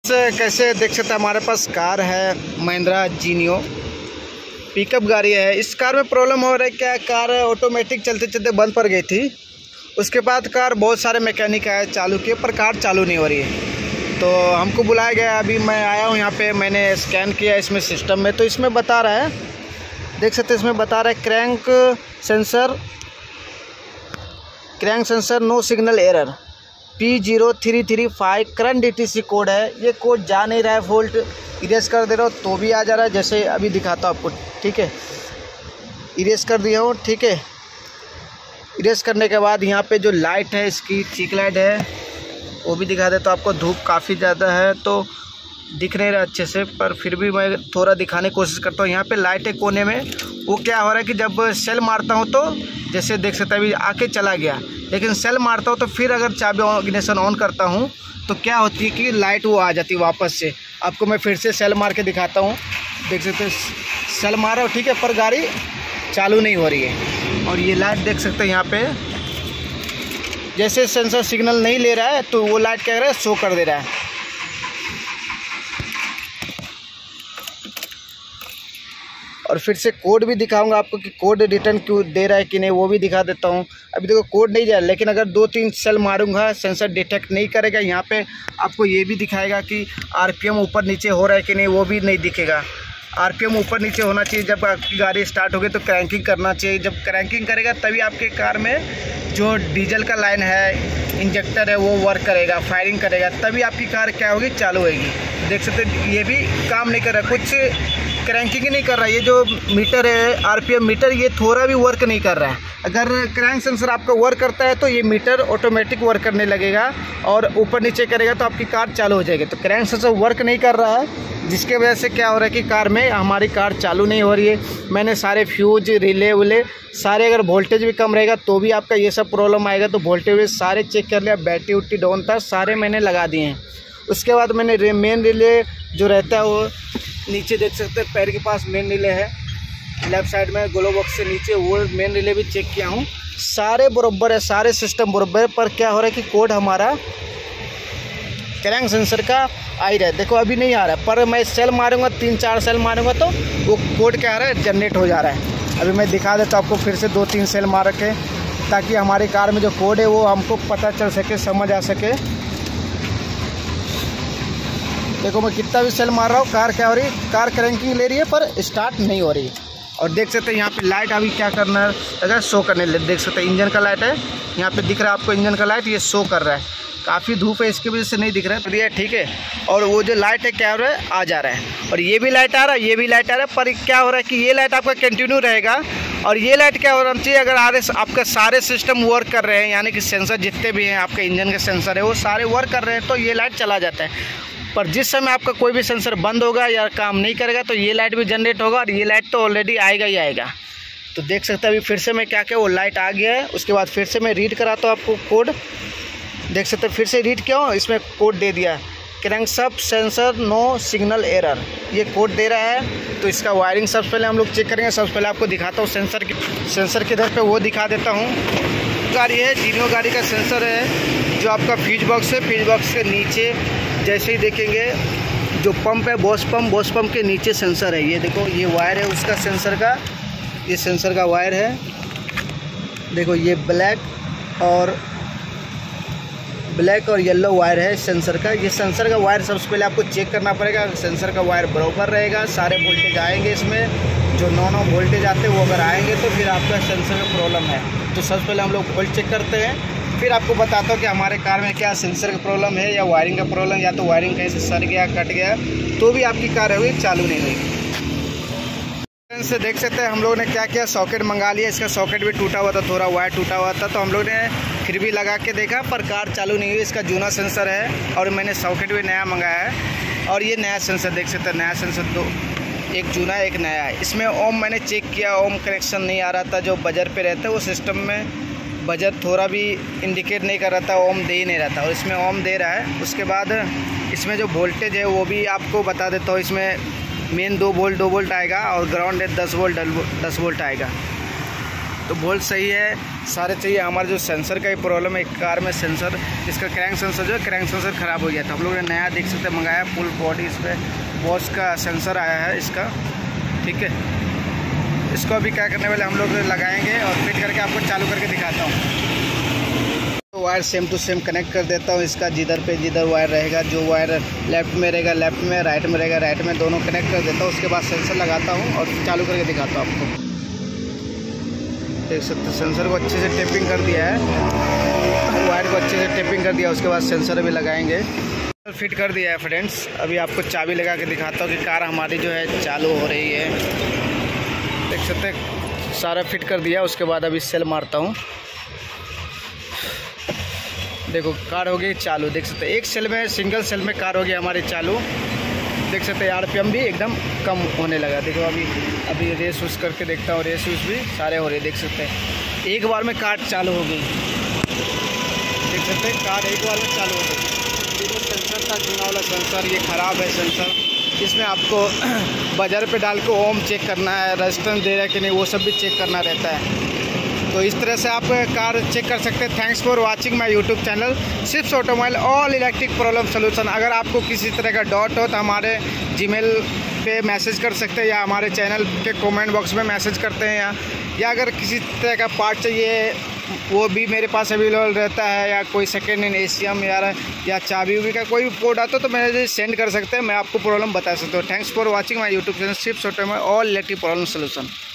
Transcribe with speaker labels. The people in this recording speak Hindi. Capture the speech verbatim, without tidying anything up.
Speaker 1: कैसे देख सकते हैं, हमारे पास कार है महिंद्रा जीनियो पिकअप गाड़ी है। इस कार में प्रॉब्लम हो रहा है क्या, कार ऑटोमेटिक चलते चलते बंद पड़ गई थी। उसके बाद कार बहुत सारे मैकेनिक आए, चालू किए, पर कार चालू नहीं हो रही है। तो हमको बुलाया गया, अभी मैं आया हूँ यहाँ पे, मैंने स्कैन किया इसमें सिस्टम में, तो इसमें बता रहा है, देख सकते हैं इसमें बता रहा है crank sensor crank sensor no signal error P zero three three five current D T C code है। ये कोड जा नहीं रहा है, वोल्ट इरेज कर दे रहा हो तो भी आ जा रहा है। जैसे अभी दिखाता हूँ आपको, ठीक है, इरेज कर दिया हूँ, ठीक है। इरेज करने के बाद यहाँ पे जो लाइट है इसकी चीक लाइट है, वो भी दिखा दे तो आपको। धूप काफ़ी ज़्यादा है तो दिख नहीं रहा अच्छे से, पर फिर भी मैं थोड़ा दिखाने की कोशिश करता हूँ। यहाँ पे लाइट है कोने में, वो क्या हो रहा है कि जब सेल मारता हूँ तो जैसे देख सकते हैं अभी आके चला गया, लेकिन सेल मारता हूँ तो फिर अगर चाबी इग्निशन ऑन करता हूँ तो क्या होती है कि लाइट वो आ जाती है वापस से। आपको मैं फिर से सेल मार के दिखाता हूँ, देख सकते हैं सेल मार रहा हूँ, ठीक है, पर गाड़ी चालू नहीं हो रही है। और ये लाइट देख सकते हैं यहाँ पे, जैसे सेंसर सिग्नल नहीं ले रहा है तो वो लाइट क्या कर रहा है, शो कर दे रहा है। और फिर से कोड भी दिखाऊंगा आपको कि कोड रिटर्न क्यों दे रहा है कि नहीं, वो भी दिखा देता हूँ। अभी देखो कोड नहीं जा रहा, लेकिन अगर दो तीन सेल मारूंगा सेंसर डिटेक्ट नहीं करेगा। यहाँ पे आपको ये भी दिखाएगा कि आरपीएम ऊपर नीचे हो रहा है कि नहीं, वो भी नहीं दिखेगा। आरपीएम ऊपर नीचे होना चाहिए, जब आपकी गाड़ी स्टार्ट होगी तो क्रैंकिंग करना चाहिए। जब क्रैंकिंग करेगा तभी आपके कार में जो डीजल का लाइन है, इंजेक्टर है, वो वर्क करेगा, फायरिंग करेगा, तभी आपकी कार क्या होगी, चालू होगी। देख सकते हैं ये भी काम नहीं कर रहा, कुछ क्रैंकिंग ही नहीं कर रहा। ये जो मीटर है आरपीएम मीटर, ये थोड़ा भी वर्क नहीं कर रहा है। अगर क्रैंक सेंसर आपका वर्क करता है तो ये मीटर ऑटोमेटिक वर्क करने लगेगा और ऊपर नीचे करेगा तो आपकी कार चालू हो जाएगी। तो क्रैंक सेंसर वर्क नहीं कर रहा है, जिसके वजह से क्या हो रहा है कि कार में हमारी कार चालू नहीं हो रही है। मैंने सारे फ्यूज रिले उले सारे, अगर वोल्टेज भी कम रहेगा तो भी आपका ये सब प्रॉब्लम आएगा। तो वोल्टेज सारे चेक कर लिया, बैटरी उट्टी डाउन था, सारे मैंने लगा दिए हैं। उसके बाद मैंने मेन रिले जो रहता है वो नीचे देख सकते हैं, पैर के पास मेन रिले है, लेफ्ट साइड में ग्लो बॉक्स से नीचे, वो मेन रिले भी चेक किया हूँ, सारे बराबर है, सारे सिस्टम बराबर है। पर क्या हो रहा है कि कोड हमारा क्रैंक सेंसर का आ ही रहा है। देखो अभी नहीं आ रहा है, पर मैं सेल मारूंगा, तीन चार सेल मारूंगा तो वो कोड क्या आ रहा है, जनरेट हो जा रहा है। अभी मैं दिखा देता हूँ आपको, फिर से दो तीन सेल मार रखे, ताकि हमारी कार में जो कोड है वो हमको पता चल सके, समझ आ सके। देखो मैं कितना भी सेल मार रहा हूँ, कार क्या हो रही है, कार क्रैंकिंग ले रही है पर स्टार्ट नहीं हो रही है। और देख सकते हैं यहाँ पे लाइट अभी क्या करना है, अगर शो करने ले, देख सकते हैं इंजन का लाइट है, यहाँ पे दिख रहा है आपको इंजन का लाइट, ये शो कर रहा है। काफ़ी धूप है इसकी वजह से नहीं दिख रहा है, ये ठीक है। और वो जो लाइट है क्या हो रहा है, आ जा रहा है, और ये भी लाइट आ रहा है, ये भी लाइट आ रहा है। पर क्या हो रहा है कि ये लाइट आपका कंटिन्यू रहेगा, और ये लाइट क्या होना चाहिए, अगर आर एस आपका सारे सिस्टम वर्क कर रहे हैं, यानी कि सेंसर जितने भी हैं आपके इंजन के सेंसर है वो सारे वर्क कर रहे हैं, तो ये लाइट चला जाता है। पर जिस समय आपका कोई भी सेंसर बंद होगा या काम नहीं करेगा तो ये लाइट भी जनरेट होगा, और ये लाइट तो ऑलरेडी आएगा ही आएगा। तो देख सकते हैं अभी फिर से मैं क्या क्या वो लाइट आ गया है। उसके बाद फिर से मैं रीड कराता हूँ आपको कोड, देख सकते हैं फिर से रीड किया हूँ, इसमें कोड दे दिया crankshaft sensor no signal error, ये कोड दे रहा है। तो इसका वायरिंग सबसे पहले हम लोग चेक करेंगे। सबसे पहले आपको दिखाता हूँ सेंसर की सेंसर किधर पे वो दिखा देता हूँ। गाड़ी है जीनियो गाड़ी का सेंसर है, जो आपका फ्यूज बॉक्स है, फ्यूज बॉक्स के नीचे जैसे ही देखेंगे जो पंप है, बॉस पंप, बॉस पंप के नीचे सेंसर है। ये देखो ये वायर है उसका सेंसर का, ये सेंसर का वायर है। देखो ये ब्लैक और ब्लैक और येलो वायर है सेंसर का। ये सेंसर का वायर सबसे पहले आपको चेक करना पड़ेगा, सेंसर का वायर बराबर रहेगा, सारे वोल्टेज आएंगे इसमें, जो नौ नौ वोल्टेज आते हैं वो अगर आएंगे तो फिर आपका सेंसर में प्रॉब्लम है। तो सबसे पहले हम लोग वोल्ट चेक करते हैं, फिर आपको बताता हूँ कि हमारे कार में क्या सेंसर का प्रॉब्लम है या वायरिंग का प्रॉब्लम, या तो वायरिंग कहीं से सड़ गया, कट गया, तो भी आपकी कार हुई चालू नहीं हुई। से देख सकते हैं हम लोग ने क्या किया, सॉकेट मंगा लिया। इसका सॉकेट भी टूटा हुआ था, थोड़ा वायर टूटा हुआ था, तो हम लोग ने फिर भी लगा के देखा पर कार चालू नहीं हुई। इसका जूना सेंसर है और मैंने सॉकेट भी नया मंगाया है। और ये नया सेंसर देख सकते हैं, नया सेंसर दो, एक जूना एक नया है। इसमें ओम मैंने चेक किया, ओम कनेक्शन नहीं आ रहा था, जो बजर पे रहता है वो सिस्टम में बजर थोड़ा भी इंडिकेट नहीं कर रहा था, ओम दे ही नहीं रहा था, और इसमें ओम दे रहा है। उसके बाद इसमें जो वोल्टेज है वो भी आपको बता देता हूँ। इसमें मेन दो वोल्ट दो वोल्ट आएगा और ग्राउंड है दस वोल्ट दस वोल्ट आएगा। तो बोल्ट सही है, सारे चाहिए। हमारा जो सेंसर का ही प्रॉब्लम है कार में, सेंसर इसका क्रैंक सेंसर जो है क्रैंक सेंसर ख़राब हो गया था। हम लोगों ने नया देख सकते हैं मंगाया, फुल बॉडी इस पर बॉस का सेंसर आया है इसका, ठीक है। इसको अभी क्या करने वाले हम लोग लगाएंगे और फिट करके आपको चालू करके दिखाता हूँ। तो wire same to same connect कर देता हूँ इसका, जिधर पे जिधर वायर रहेगा, जो वायर लेफ्ट में रहेगा लेफ्ट में, राइट में रहेगा राइट में, दोनों कनेक्ट कर देता हूँ। उसके बाद सेंसर लगाता हूँ और चालू करके दिखाता हूँ आपको। देख सकते हैं सेंसर को अच्छे से टेपिंग कर दिया है, वायर को अच्छे से टेपिंग कर दिया। उसके बाद सेंसर भी लगाएंगे, फिट कर दिया है फ्रेंड्स। अभी आपको चाबी लगा के दिखाता हूँ कि कार हमारी जो है चालू हो रही है। देख सकते हैं सारा फिट कर दिया। उसके बाद अभी सेल मारता हूँ, देखो कार हो गई चालू। देख सकते हैं एक सेल में, सिंगल सेल में कार हो गई हमारी चालू। देख सकते हैं आरपीएम भी एकदम कम होने लगा। देखो अभी अभी रेस उस करके देखता हूँ, रेस उस भी सारे हो रहे। देख सकते हैं एक बार में कार चालू हो गई। देख सकते हैं कार एक बार में चालू हो गई। देखो सेंसर था चुना वाला सेंसर, ये ख़राब है सेंसर। इसमें आपको बाजार पे डाल के ओम चेक करना है, रेजिस्टेंस दे रहा है कि नहीं, वो सब भी चेक करना रहता है। तो इस तरह से आप कार चेक कर सकते हैं। Thanks for watching my YouTube channel sips automobile all electric problem solution. अगर आपको किसी तरह का डाउट हो तो हमारे जीमेल पे मैसेज कर सकते हैं, या हमारे चैनल के कमेंट बॉक्स में मैसेज करते हैं, या या अगर किसी तरह का पार्ट चाहिए वो भी मेरे पास अवेलेबल रहता है, या कोई सेकेंड हैंड एशियम या या चाबी उबी का कोई भी पोर्ट आता है तो मेरे सेंड कर सकते हैं, मैं आपको प्रॉब्लम बता सकता हूँ। Thanks for watching my YouTube channel sips automobile all electric problem solution.